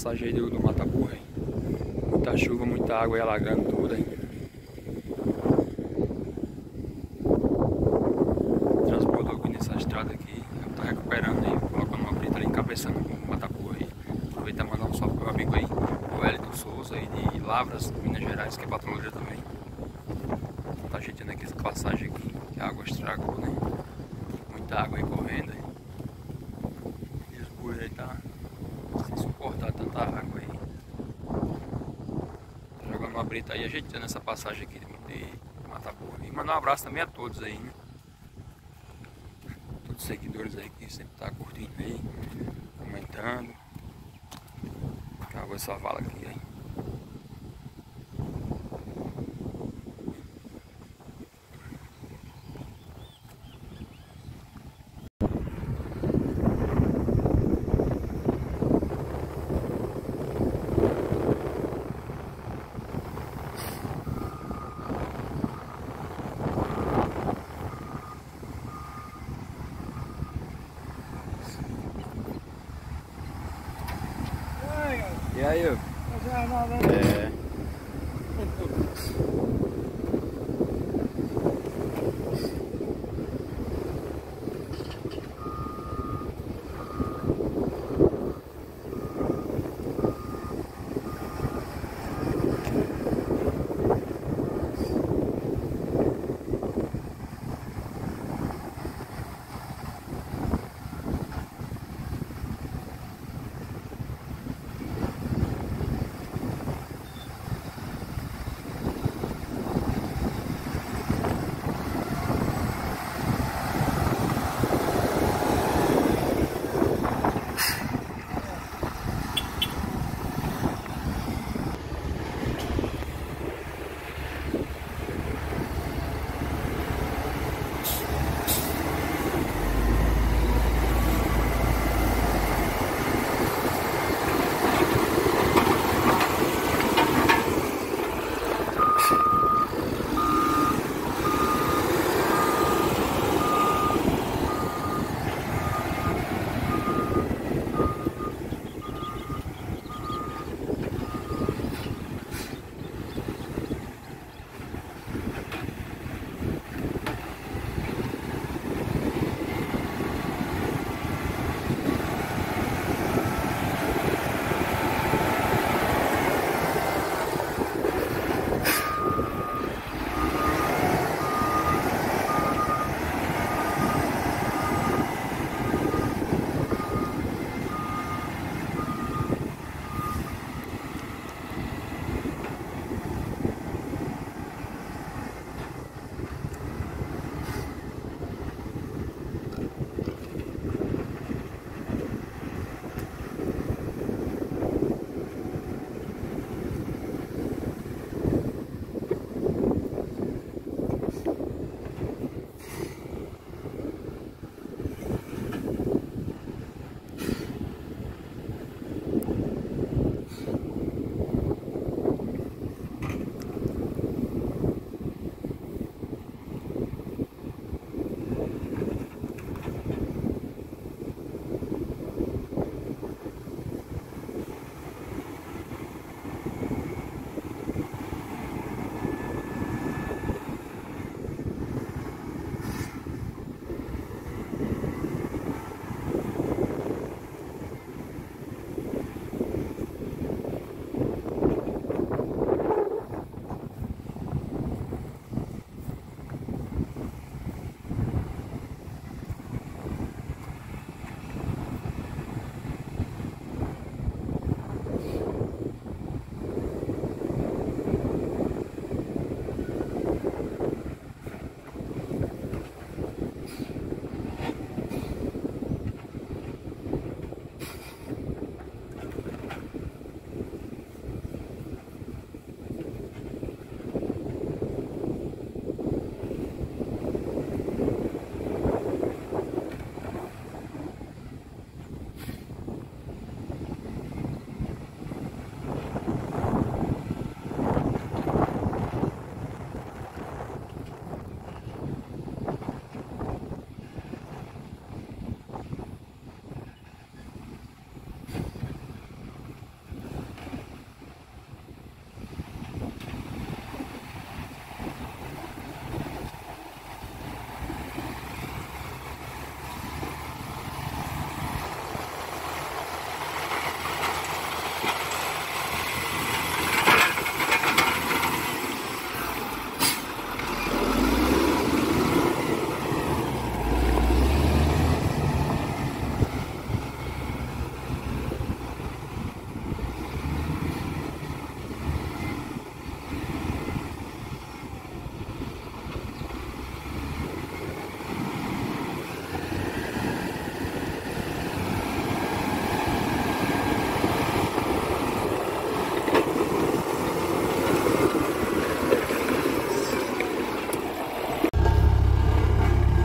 passagem aí do Mata Burra, hein? Muita chuva, muita água aí alagando tudo, hein? O transbordador nessa estrada aqui, tá recuperando aí, colocando uma brita ali, encabeçando o Mata Burra aí. Aproveita e mandar um salve pro meu amigo aí, o Wellington Souza aí de Lavras, Minas Gerais, que é patrulheiro também. Tá ajeitando aqui essa passagem aqui, que a água estragou, né? Muita água aí correndo aí. E os burros aí tá sem suportar tanta água aí. Tá jogando uma brita aí, ajeitando essa passagem aqui de Mata Burra. E mandar um abraço também a todos aí, né? Todos os seguidores aí que sempre tá curtindo aí, comentando. A água só vala aqui aí. E aí, ó? É.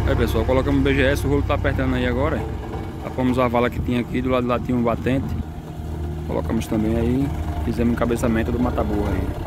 Aí pessoal, colocamos o BGS, o rolo tá apertando aí agora. Tapamos a vala que tinha aqui, do lado de lá tinha um batente. Colocamos também aí, fizemos o encabeçamento do mata-burro aí.